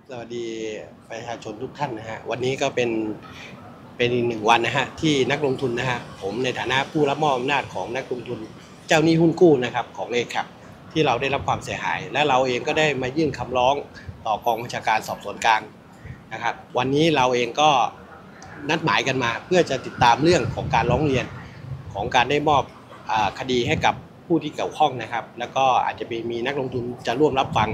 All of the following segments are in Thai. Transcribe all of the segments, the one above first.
สวัสดีประชาชนทุกท่านนะฮะวันนี้ก็เป็นอีกหนึ่งวันนะฮะที่นักลงทุนนะฮะผมในฐานะผู้รับมอบอำนาจของนักลงทุนเจ้าหนี้หุ้นกู้นะครับของเอแคปที่เราได้รับความเสียหายและเราเองก็ได้มายื่นคำร้องต่อกองบัญชาการสอบสวนกลางนะครับวันนี้เราเองก็นัดหมายกันมาเพื่อจะติดตามเรื่องของการร้องเรียนของการได้มอบคดีให้กับผู้ที่เกี่ยวข้องนะครับแล้วก็อาจจะมีนักลงทุนจะร่วมรับฟัง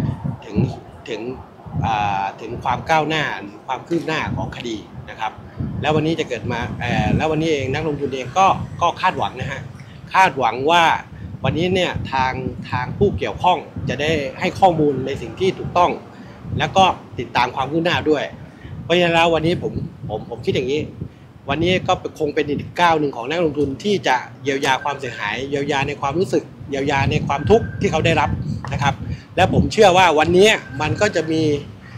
ถึงความก้าวหน้าความคืบหน้าของคดีนะครับแล้ววันนี้จะเกิดมาแล้ววันนี้เองนักลงทุนเองก็คาดหวังนะฮะคาดหวังว่าวันนี้เนี่ยทางผู้เกี่ยวข้องจะได้ให้ข้อมูลในสิ่งที่ถูกต้องแล้วก็ติดตามความคืบหน้าด้วยเพราะฉะนั้นแล้ววันนี้ผมคิดอย่างนี้วันนี้ก็คงเป็นอีกก้าวหนึ่งของนักลงทุนที่จะเยียวยาความเสียหายเยียวยาในความรู้สึกเยียวยาในความทุกข์ที่เขาได้รับนะครับและผมเชื่อว่าวันนี้มันก็จะมี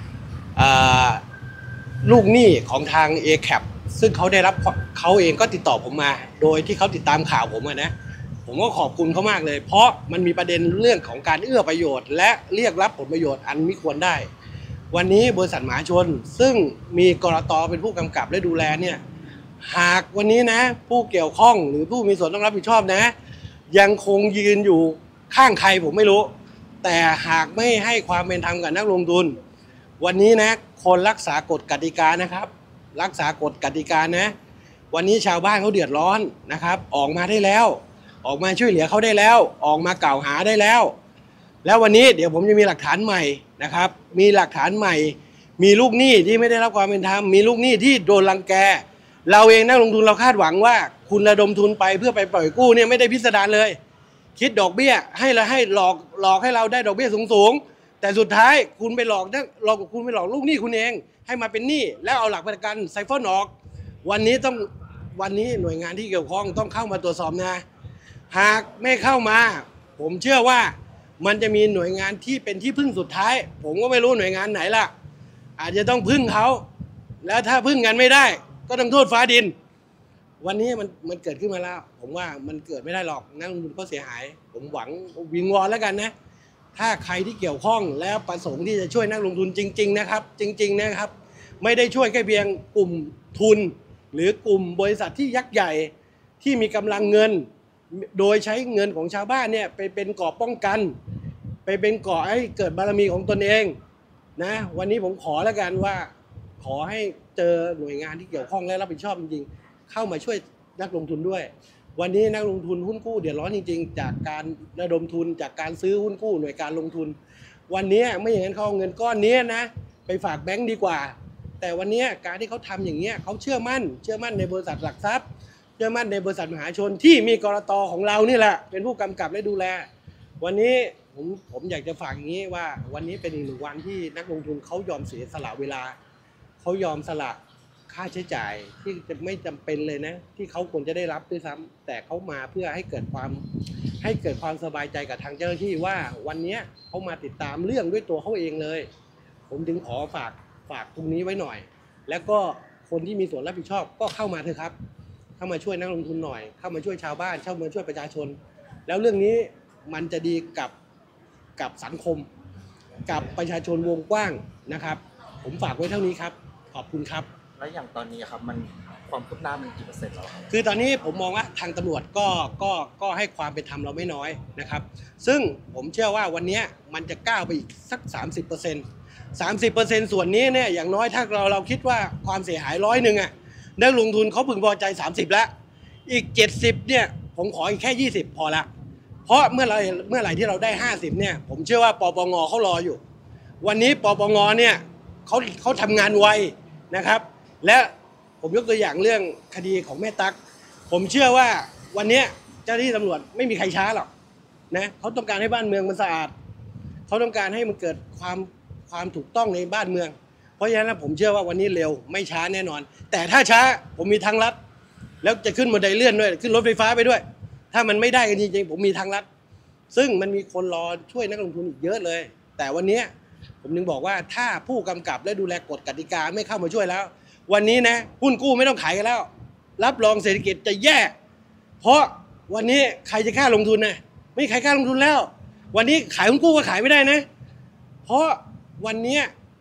ลูกหนี้ของทาง ACAP ซึ่งเขาได้รับเขาเองก็ติดต่อผมมาโดยที่เขาติดตามข่าวผมนะผมก็ขอบคุณเขามากเลยเพราะมันมีประเด็นเรื่องของการเอื้อประโยชน์และเรียกรับผลประโยชน์อันมิควรได้วันนี้บริษัทมหาชนซึ่งมีกรต.เป็นผู้กำกับและดูแลเนี่ยหากวันนี้นะผู้เกี่ยวข้องหรือผู้มีส่วนต้องรับผิดชอบนะยังคงยืนอยู่ข้างใครผมไม่รู้แต่หากไม่ให้ความเป็นธรรมกับนักลงทุนวันนี้นะคนรักษากฎกติกานะครับรักษากฎกติกานะวันนี้ชาวบ้านเขาเดือดร้อนนะครับออกมาได้แล้วออกมาช่วยเหลือเขาได้แล้วออกมากล่าวหาได้แล้วแล้ววันนี้เดี๋ยวผมจะมีหลักฐานใหม่นะครับมีหลักฐานใหม่มีลูกหนี้ที่ไม่ได้รับความเป็นธรรมมีลูกหนี้ที่โดนรังแกเราเองนักลงทุนเราคาดหวังว่าคุณระดมทุนไปเพื่อไปปล่อยกู้เนี่ยไม่ได้พิสดารเลยคิดดอกเบี้ยให้หลอกให้เราได้ดอกเบี้ยสูงแต่สุดท้ายคุณไปหลอกคุณไปหลอกลูกหนี้คุณเองให้มาเป็นหนี้แล้วเอาหลักประกันไซฟอนออกวันนี้หน่วยงานที่เกี่ยวข้องต้องเข้ามาตรวจสอบนะหากไม่เข้ามาผมเชื่อว่ามันจะมีหน่วยงานที่เป็นที่พึ่งสุดท้ายผมก็ไม่รู้หน่วยงานไหนล่ะอาจจะต้องพึ่งเขาแล้วถ้าพึ่งกันไม่ได้ก็ต้องโทษฟ้าดินวันนี้มันเกิดขึ้นมาแล้วผมว่ามันเกิดไม่ได้หรอกนักลงทุนก็เสียหายผมหวังวิงวอนแล้วกันนะถ้าใครที่เกี่ยวข้องแล้วประสงค์ที่จะช่วยนักลงทุนจริงๆนะครับจริงๆนะครับไม่ได้ช่วยแค่เพียงกลุ่มทุนหรือกลุ่มบริษัทที่ยักษ์ใหญ่ที่มีกำลังเงินโดยใช้เงินของชาวบ้านเนี่ยไปเป็นเกราะป้องกันไปเป็นเกราะให้เกิดบารมีของตนเองนะวันนี้ผมขอแล้วกันว่าขอให้เจอหน่วยงานที่เกี่ยวข้องและรับผิดชอบจริงๆเข้ามาช่วยนักลงทุนด้วยวันนี้นักลงทุนหุ้นกู้เดือดร้อนจริงๆจากการระดมทุนจากการซื้อหุ้นกู้หน่วยการลงทุนวันนี้ไม่อย่างนั้นเขาเอาเงินก้อนนี้นะไปฝากแบงก์ดีกว่าแต่วันนี้การที่เขาทำอย่างเงี้ยเขาเชื่อมั่นในบริษัทหลักทรัพย์เชื่อมั่นในบริษัทมหาชนที่มีกรต.ของเรานี่แหละเป็นผู้กำกับและดูแลวันนี้ผมอยากจะฝากอย่างนี้ว่าวันนี้เป็นอีกหนึ่งวันที่นักลงทุนเขายอมเสียสละเวลาเขายอมสละค่าใช้จ่ายที่จะไม่จำเป็นเลยนะที่เขาควรจะได้รับด้วยซ้ำแต่เขามาเพื่อให้เกิดความสบายใจกับทางเจ้าหน้าที่ว่าวันนี้เขามาติดตามเรื่องด้วยตัวเขาเองเลยผมถึงขอฝากตรงนี้ไว้หน่อยแล้วก็คนที่มีส่วนรับผิดชอบก็เข้ามาเถอะครับเข้ามาช่วยนักลงทุนหน่อยเข้ามาช่วยชาวบ้านเข้ามาช่วยประชาชนแล้วเรื่องนี้มันจะดีกับสังคมกับประชาชนวงกว้างนะครับผมฝากไว้เท่านี้ครับขอบคุณครับแล้วอย่างตอนนี้ครับมันความคืบหน้ามันกี่เปอร์เซ็นต์แล้วคือตอนนี้ผมมองว่าทางตำรวจก็ให้ความเป็นธรรมเราไม่น้อยนะครับซึ่งผมเชื่อว่าวันนี้มันจะก้าวไปอีกสัก 30% ส่วนนี้เนี่ยอย่างน้อยถ้าเราคิดว่าความเสียหาย100อ่ะนักลงทุนเขาพึงพอใจ30แล้วอีก70เนี่ยผมขออีกแค่20พอละเพราะเมื่อไหร่ที่เราได้50เนี่ยผมเชื่อว่าปปงเขารออยู่วันนี้ปปงเนี่ยเขาทำงานไวนะครับและผมยกตัวอย่างเรื่องคดีของแม่ตั๊กผมเชื่อว่าวันนี้เจ้าหน้าที่ตำรวจไม่มีใครช้าหรอกนะเขาต้องการให้บ้านเมืองมันสะอาดเขาต้องการให้มันเกิดความถูกต้องในบ้านเมืองเพราะฉะนั้นผมเชื่อว่าวันนี้เร็วไม่ช้าแน่นอนแต่ถ้าช้าผมมีทางลัดแล้วจะขึ้นบันไดเลื่อนด้วยขึ้นรถไฟฟ้าไปด้วยถ้ามันไม่ได้กันจริงๆผมมีทางลัดซึ่งมันมีคนรอช่วยนักลงทุนอีกเยอะเลยแต่วันนี้ผมถึงบอกว่าถ้าผู้กำกับและดูแลกฎกติกาไม่เข้ามาช่วยแล้ววันนี้นะหุ้นกู้ไม่ต้องขายกันแล้วรับรองเศรษฐกิจจะแย่เพราะวันนี้ใครจะกล้าลงทุนนะไม่มีใครกล้าลงทุนแล้ววันนี้ขายหุ้นกู้ก็ขายไม่ได้นะเพราะวันนี้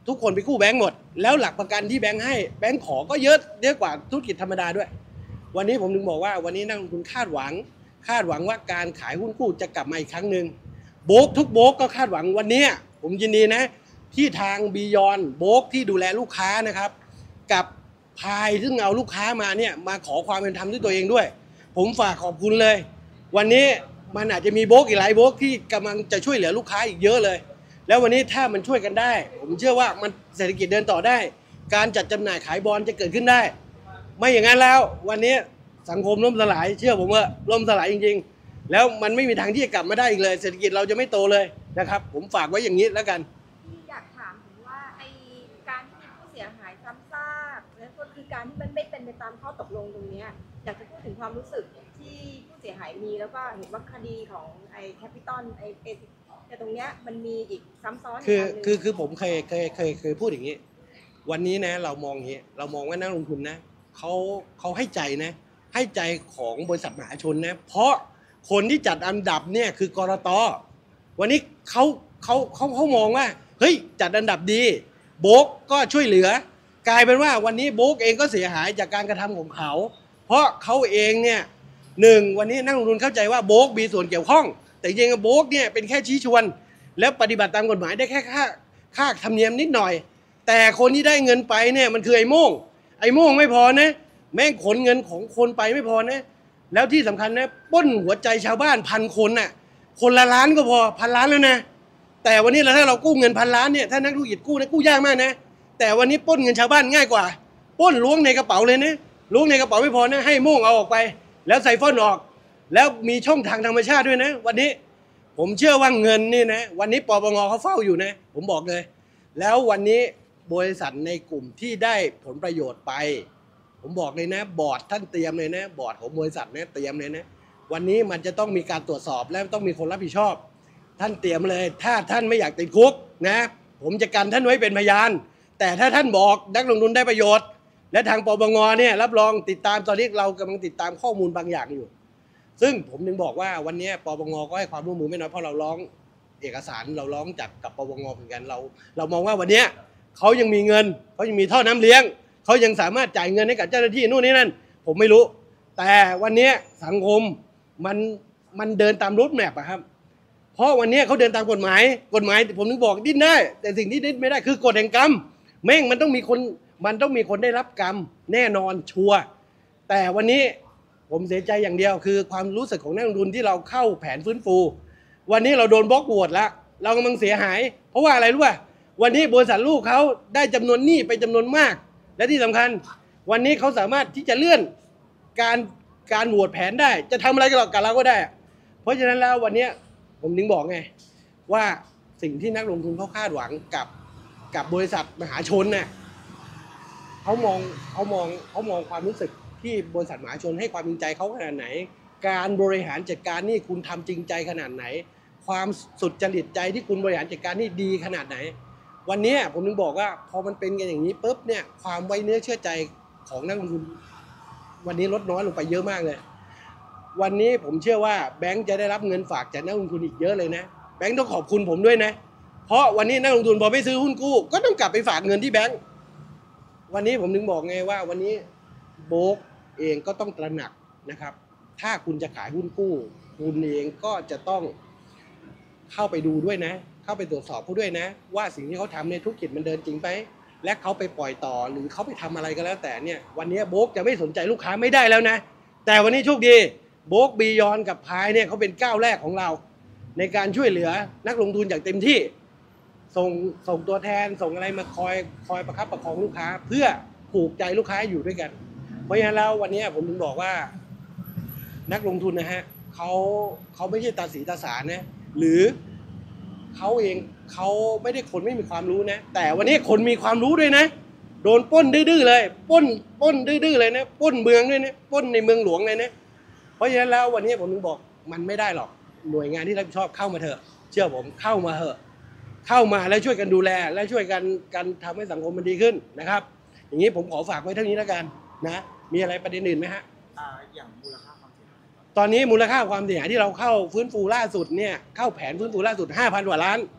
ทุกคนไปกู้แบงก์หมดแล้วหลักประกันที่แบงก์ให้แบงก์ขอก็เยอะกว่าธุรกิจธรรมดาด้วยวันนี้ผมถึงบอกว่าวันนี้นักลงทุนคาดหวังว่าการขายหุ้นกู้จะกลับมาอีกครั้งหนึ่งโบรกทุกโบรกก็คาดหวังวันนี้ผมยินดีนะที่ทางบียอนโบรกที่ดูแลลูกค้านะครับกับพายซึ่งเอาลูกค้ามาเนี่ยมาขอความเป็นธรรมด้วยตัวเองด้วยผมฝากขอบคุณเลยวันนี้มันอาจจะมีโบรกอีกหลายโบรกที่กำลังจะช่วยเหลือลูกค้าอีกเยอะเลยแล้ววันนี้ถ้ามันช่วยกันได้ผมเชื่อว่ามันเศรษฐกิจเดินต่อได้การจัดจำหน่ายขายบอลจะเกิดขึ้นได้ไม่อย่างนั้นแล้ววันนี้สังคมล่มสลายเชื่อผมว่าล่มสลายจริงๆแล้วมันไม่มีทางที่จะกลับมาได้อีกเลยเศรษฐกิจเราจะไม่โตเลยนะครับผมฝากไว้อย่างนี้แล้วกันที่อยากถามถึงว่าไอการที่มีผู้เสียหายซ้ำซากแล้วก็คือการที่มันไม่เป็นไปตามข้อตกลงตรงนี้อยากจะพูดถึงความรู้สึกที่ผู้เสียหายมีแล้วก็เห็นว่าคดีของไอแคปิตอลไอแต่ตรงเนี้ยมันมีอีกซ้ำซ้อนคือผมเคยพูดอย่างนี้วันนี้นะเรามองอย่างนี้เรามองว่านักลงทุนนะเขาให้ใจนะให้ใจของบริษัทมหาชนนะเพราะคนที่จัดอันดับเนี่ยคือกรต.วันนี้เขามองว่าเฮ้ยจัดอันดับดีโบรกก็ช่วยเหลือกลายเป็นว่าวันนี้โบรกเองก็เสียหายจากการกระทำของเขาเพราะเขาเองเนี่ยวันนี้นักลงทุนเข้าใจว่าโบรกมีส่วนเกี่ยวข้องแต่จริงๆโบรกเนี่ยเป็นแค่ชี้ชวนแล้วปฏิบัติตามกฎหมายได้แค่ค่าธรรมเนียมนิดหน่อยแต่คนที่ได้เงินไปเนี่ยมันคือไอ้โม่งไม่พอนะแม่งขนเงินของคนไปไม่พอนะแล้วที่สำคัญนะปล้นหัวใจชาวบ้าน1,000 คนน่ะคนละล้านก็พอ1,000 ล้านแล้วนะแต่วันนี้ถ้าเรากู้เงิน1,000 ล้านเนี่ยถ้านักธุรกิจกู้นะกู้ยากมากนะแต่วันนี้ปล้นเงินชาวบ้านง่ายกว่าปล้นล้วงในกระเป๋าเลยนะล้วงในกระเป๋าไม่พอนะให้โม่งเอาออกไปแล้วใส่ฟ่อนออกแล้วมีช่องทางธรรมชาติด้วยนะวันนี้ผมเชื่อว่าเงินนี่นะวันนี้ปปงเขาเฝ้าอยู่นะผมบอกเลยแล้ววันนี้บริษัทในกลุ่มที่ได้ผลประโยชน์ไปผมบอกเลยนะบอร์ดท่านเตรียมเลยนะบอร์ดของบริษัทเนี่ยเตรียมเลยนะวันนี้มันจะต้องมีการตรวจสอบและต้องมีคนรับผิดชอบท่านเตรียมเลยถ้าท่านไม่อยากติดคุกนะผมจะกันท่านไว้เป็นพยานแต่ถ้าท่านบอกนักลงทุนได้ประโยชน์และทางปปงเนี่ยรับรองติดตามตอนนี้เรากำลังติดตามข้อมูลบางอย่างอยู่ซึ่งผมถึงบอกว่าวันนี้ปปงก็ให้ความร่วมมือไม่น้อยเพราะเราร้องเอกสารเราร้องจากกับปปงเหมือนกันเรามองว่าวันนี้เขายังมีเงินเขายังมีท่อน้ำเลี้ยงเขายังสามารถจ่ายเงินให้กับเจ้าหน้าที่นู่นนี่นั่นผมไม่รู้แต่วันนี้สังคมมันเดินตามรถแมพอะครับเพราะวันนี้เขาเดินตามกฎหมายผมถึงบอกดิ้นได้แต่สิ่งที่ดิ้นไม่ได้คือกฎแห่งกรรมแม่งมันต้องมีคนได้รับกรรมแน่นอนชัวร์แต่วันนี้ผมเสียใจอย่างเดียวคือความรู้สึกของนักลงทุนที่เราเข้าแผนฟื้นฟูวันนี้เราโดนบล็อกโหวตแล้วเรากำลังเสียหายเพราะว่าอะไรรู้ป่ะวันนี้บริษัทลูกเขาได้จำนวนหนี้ไปจำนวนมากและที่สำคัญวันนี้เขาสามารถที่จะเลื่อนการโหวตแผนได้จะทำอะไรกับเราก็ได้เพราะฉะนั้นแล้ววันนี้ผมถึงบอกไงว่าสิ่งที่นักลงทุนเขาคาดหวังกับบริษัทมหาชนเนี่ยเขามองความรู้สึกที่บริษัทมหาชนให้ความจริงใจเขาขนาดไหนการบริหารจัดการนี่คุณทำจริงใจขนาดไหนความสุดจริตใจที่คุณบริหารจัดการนี่ดีขนาดไหนวันนี้ผมถึงบอกว่าพอมันเป็นกันอย่างนี้ปุ๊บเนี่ยความไว้เนื้อเชื่อใจของนักลงทุนวันนี้ลดน้อยลงไปเยอะมากเลยวันนี้ผมเชื่อว่าแบงค์จะได้รับเงินฝากจากนักลงทุนอีกเยอะเลยนะแบงค์ต้องขอบคุณผมด้วยนะเพราะวันนี้นักลงทุนพอไม่ซื้อหุ้นกู้ก็ต้องกลับไปฝากเงินที่แบงค์วันนี้ผมถึงบอกไงว่าวันนี้โบรกเองก็ต้องตระหนักนะครับถ้าคุณจะขายหุ้นกู้คุณเองก็จะต้องเข้าไปดูด้วยนะเข้าไปตรวจสอบเขาด้วยนะว่าสิ่งที่เขาทำในธุรกิจมันเดินจริงไปและเขาไปปล่อยต่อหรือเขาไปทำอะไรก็แล้วแต่เนี่ยวันนี้โบรกจะไม่สนใจลูกค้าไม่ได้แล้วนะแต่วันนี้โชคดีโบรกบียอนกับพายเนี่ยเขาเป็นก้าวแรกของเราในการช่วยเหลือนักลงทุนอย่างเต็มที่ส่งตัวแทนส่งอะไรมาคอยประคับประคองลูกค้าเพื่อผูกใจลูกค้าอยู่ด้วยกันเพราะฉะนั้นแล้ววันนี้ผมถึงบอกว่านักลงทุนนะฮะเขาไม่ใช่ตาสีตาสานะหรือเขาเองเขาไม่ได้คนไม่มีความรู้นะแต่วันนี้คนมีความรู้ด้วยนะโดนปล้นดื้อๆเลยปล้นดื้อๆเลยนะปล้นเมืองด้วยนะปล้นในเมืองหลวงเลยนะเพราะฉะนั้นแล้ววันนี้ผมถึงบอกมันไม่ได้หรอกหน่วยงานที่รับผิดชอบเข้ามาเถอะเชื่อผมเข้ามาเถอะเข้ามาแล้วช่วยกันดูแลและช่วยกันทำให้สังคมมันดีขึ้นนะครับอย่างนี้ผมขอฝากไว้เท่านี้แล้วกันนะมีอะไรประเด็นอื่นไหมฮะอย่างมูลค่าความเสียหายตอนนี้มูลค่าความเสียหายที่เราเข้าฟื้นฟูล่าสุดเนี่ยเข้าแผนฟื้นฟูล่าสุด 5,000 กว่าล้าน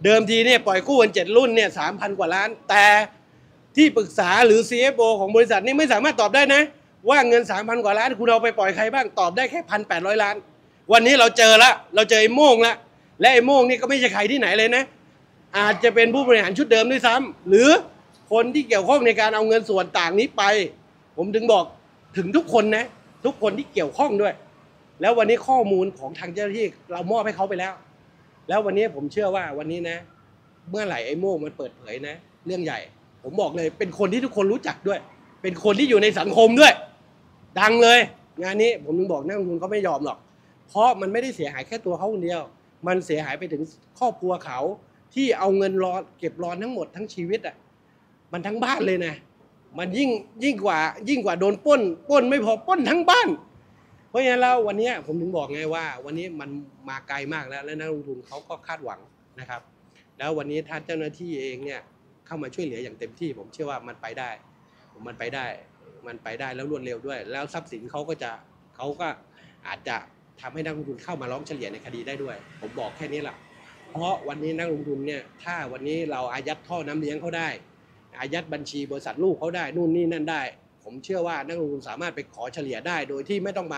เดิมทีเนี่ยปล่อยกู้กัน7 รุ่นเนี่ย3,000 กว่าล้านแต่ที่ปรึกษาหรือ CFO ของบริษัทนี่ไม่สามารถตอบได้นะว่าเงิน 3,000 กว่าล้านคุณเอาไปปล่อยใครบ้างตอบได้แค่ 1,800 ล้านวันนี้เราเจอแล้วเราเจอไอ้โม่งแล้วและไอ้โม่งนี่ก็ไม่ใช่ใครที่ไหนเลยนะอาจจะเป็นผู้บริหารชุดเดิมด้วยซ้ำหรือคนที่เกี่ยวข้องในการเอาเงินส่วนต่างนี้ไปผมถึงบอกถึงทุกคนนะทุกคนที่เกี่ยวข้องด้วยแล้ววันนี้ข้อมูลของทางเจ้าหน้าที่เรามอบให้เขาไปแล้วแล้ววันนี้ผมเชื่อว่าวันนี้นะเมื่อไหร่ไอ้โม่งมันเปิดเผยนะเรื่องใหญ่ผมบอกเลยเป็นคนที่ทุกคนรู้จักด้วยเป็นคนที่อยู่ในสังคมด้วยดังเลยงานนี้ผมถึงบอกนักลงทุนเขาไม่ยอมหรอกเพราะมันไม่ได้เสียหายแค่ตัวเขาคนเดียวมันเสียหายไปถึงครอบครัวเขาที่เอาเงินรอเก็บรอนทั้งหมดทั้งชีวิตอ่ะมันทั้งบ้านเลยนะมันยิ่งกว่าโดนปล้นไม่พอปล้นทั้งบ้านเพราะฉะนั้นแล้ววันนี้ผมถึงบอกไงว่าวันนี้มันมาไกลมากแล้วและนักลงทุนเขาก็คาดหวังนะครับแล้ววันนี้ท่านเจ้าหน้าที่เองเนี่ยเข้ามาช่วยเหลืออย่างเต็มที่ผมเชื่อว่ามันไปได้แล้วรวดเร็วด้วยแล้วทรัพย์สินเขาก็อาจจะทำให้นักลงทุนเข้ามาร้องเฉลี่ยในคดีได้ด้วยผมบอกแค่นี้แหละเพราะวันนี้นักลงทุนเนี่ยถ้าวันนี้เราอายัดท่อน้ำเลี้ยงเขาได้อายัดบัญชีบริษัทลูกเขาได้นู่นนี่นั่นได้ผมเชื่อว่านักลงทุนสามารถไปขอเฉลี่ยได้โดยที่ไม่ต้อง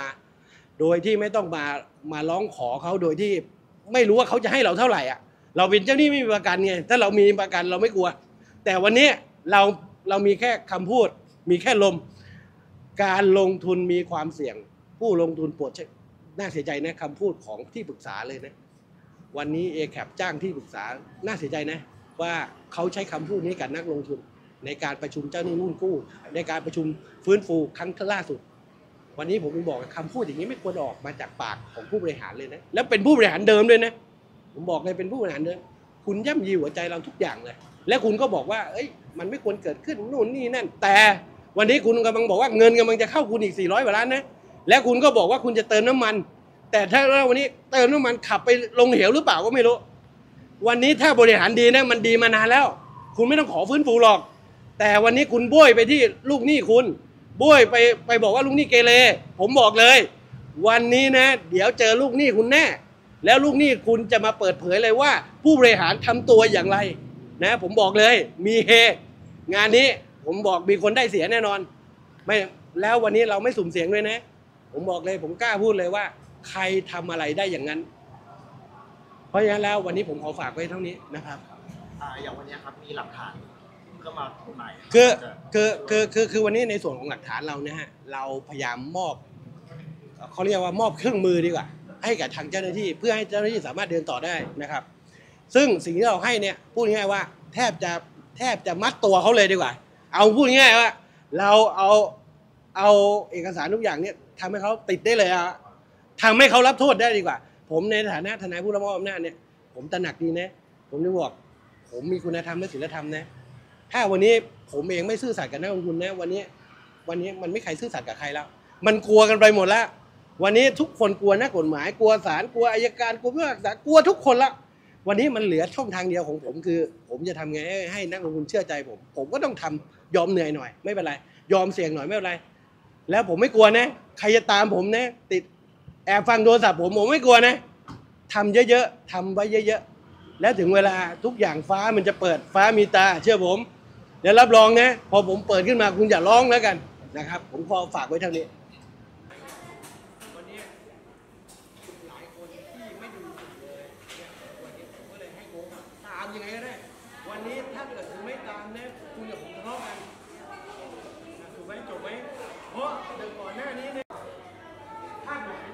มาร้องขอเขาโดยที่ไม่รู้ว่าเขาจะให้เราเท่าไหร่อ่ะเราเป็นเจ้าหนี้ไม่มีประกันไงถ้าเรามีประกันเราไม่กลัวแต่วันนี้เรามีแค่คำพูดมีแค่ลมการลงทุนมีความเสี่ยงผู้ลงทุนโปรดน่าเสียใจนะคำพูดของที่ปรึกษาเลยนะวันนี้ ACAP จ้างที่ปรึกษาน่าเสียใจนะว่าเขาใช้คำพูดนี้กับนักลงทุนในการประชุมเจ้าหนี้หุ้นกู้ในการประชุมฟื้นฟูครั้งล่าสุดวันนี้ผมบอกคำพูดอย่างนี้ไม่ควรออกมาจากปากของผู้บริหารเลยนะแล้วเป็นผู้บริหารเดิมด้วยนะผมบอกเลยเป็นผู้บริหารเดิมคุณย่ำยีหัวใจเราทุกอย่างเลยและคุณก็บอกว่าเอ้ยมันไม่ควรเกิดขึ้นนู่นนี่นั่นแต่วันนี้คุณกำลังบอกว่าเงินกำลังจะเข้าคุณอีก400 กว่าล้านนะและคุณก็บอกว่าคุณจะเติมน้ำมันแต่ถ้าวันนี้เติมน้ำมันขับไปลงเหวหรือเปล่าก็ไม่รู้วันนี้ถ้าบริหารดีนะมันดีมานานแล้วคุณไม่ต้องขอฟื้นฟูหรอกแต่วันนี้คุณโบยไปที่ลูกหนี้คุณโบยไปบอกว่าลูกหนี้เกเรผมบอกเลยวันนี้นะเดี๋ยวเจอลูกหนี้คุณแน่แล้วลูกหนี้คุณจะมาเปิดเผยเลยว่าผู้บริหารทำตัวอย่างไรนะผมบอกเลยมีเฮงานนี้ผมบอกมีคนได้เสียแน่นอนไม่แล้ววันนี้เราไม่สุ่มเสียงด้วยนะผมบอกเลยผมกล้าพูดเลยว่าใครทำอะไรได้อย่างนั้นเพราะฉะนั้นแล้ววันนี้ผมขอฝากไว้เท่านี้นะครับอย่างวันนี้ครับมีหลักฐานก็มาไหนคือวันนี้ในส่วนของหลักฐานเรานะฮะเราพยายามมอบเขาเรียกว่ามอบเครื่องมือดีกว่าให้กับทางเจ้าหน้าที่เพื่อให้เจ้าหน้าที่สามารถเดินต่อได้นะครับซึ่งสิ่งที่เราให้เนี่ยพูดง่ายๆว่าแทบจะมัดตัวเขาเลยดีกว่าเอาพูดง่ายๆว่าเราเอาเอกสารทุกอย่างเนี่ยทำให้เขาติดได้เลยอะทำให้เขารับโทษได้ดีกว่าผมในฐานะทนายผู้รับมอบอำนาจเนี่ยผมตระหนักดีนะผมจะบอกผมมีคุณธรรมและศีลธรรมนะถ้าวันนี้ผมเองไม่ซื่อสัตย์กับนักลงทุนนะวันนี้มันไม่ใครซื่อสัตย์กับใครแล้วมันกลัวกันไปหมดแล้ววันนี้ทุกคนกลัวนักกฎหมายกลัวศาลกลัวอัยการกลัวผู้พิพากษากลัวทุกคนละวันนี้มันเหลือช่องทางเดียวของผมคือผมจะทำไงให้นักลงทุนเชื่อใจผมก็ต้องทำยอมเหนื่อยหน่อยไม่เป็นไรยอมเสี่ยงหน่อยไม่เป็นไรแล้วผมไม่กลัวนะใครจะตามผมนะติดแอบฟังโทรศัพท์ผมไม่กลัวนะทำเยอะๆทำไว้เยอะๆแล้วถึงเวลาทุกอย่างฟ้ามันจะเปิดฟ้ามีตาเชื่อผมเดี๋ยวรับรองนะพอผมเปิดขึ้นมาคุณอย่าร้องแล้วกันนะครับผมขอฝากไว้เท่านี้วันนี้หลายคนที่ไม่ดูเลยวันนี้ผมก็เลยให้โกตามยังไงก็ได้วันนี้ถ้าเกิดคุณไม่ตามนะคุณกับผมทะเลาะกันถูกไหมจบไหมเพราะเดินก่อนหน้านี้เนี่ยคาดหวัง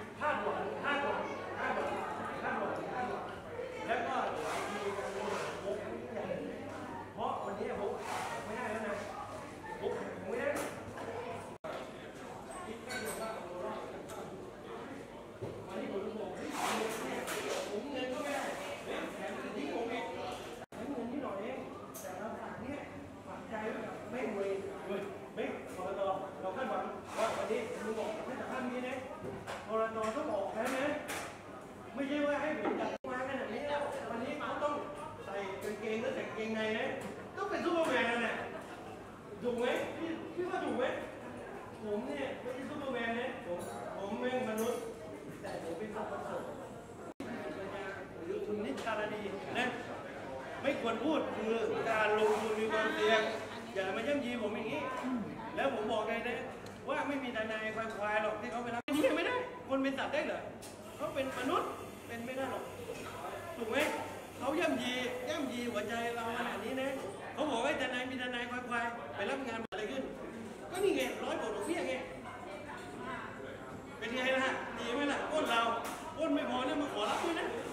แล้วก็หลายทีการโอ้เพราะวันนี้ผมไม่ได้แล้วนะผมไม่ได้วันนี้ผมบอกผมเงินก็ไม่ได้แถมจะทิ้งผมเองเงินที่หน่อยเองแต่เราฝากเนี่ยฝากใจไว้กับไม่รวยไม่พอต่อเราคาดหวังว่าวันนี้คุณบอกไม่แต่ท่านนี้นะพอต่อต้องออกแล้วนะไม่ใช่ว่าให้ผมจัดมาขนาดนี้แล้ววันนี้เขาต้องใส่กางเกงแล้วใส่กางเกงในนะต้องเป็นซูเปอร์แมนนั่นแหละถูกไหมพี่ว่าถูกไหมผมเนี่ยไม่ใช่ซูเปอร์แมนนะผมเป็นมนุษย์แต่ผมเป็นสัตว์ประเสริฐหรือคุณนิชาดีนะไม่ควรพูดคือการลงทุนมีความเสี่ยงอย่ามาย่ำยีผมอย่างนี้แล้วผมบอกเลยนะว่าไม่มีทนายควายหรอกที่เขาไปรับนี่ไม่ได้คนเป็นสัตว์ได้เหรอเขาเป็นมนุษย์เป็นไม่ได้หรอกถูกไหมเขาย่ำยีหัวใจเราขนาดนี้นะเขาบอกว่าทนายมีทนายควายไปรับงานอะไรขึ้นก็นี่ไง100 บาทดอกเบี้ยไงเป็นไงล่ะดีไหมล่ะปล้นเราปล้นไม่พอเนี่ยมาขอรับด้วยนะ